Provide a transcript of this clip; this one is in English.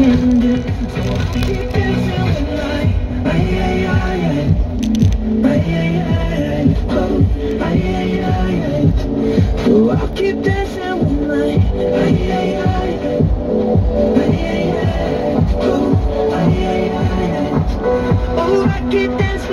can do. So I'll keep dancing all night. Ay, ay, ay, ay. Ay, ay, ay, ay. Oh, ay, ay, ay, ay. So I'll keep dancing all night. Ay, ay, ay, ay. Ay, ay, ay. Oh, ay, ay, ay, ay. Oh, I keep dancing.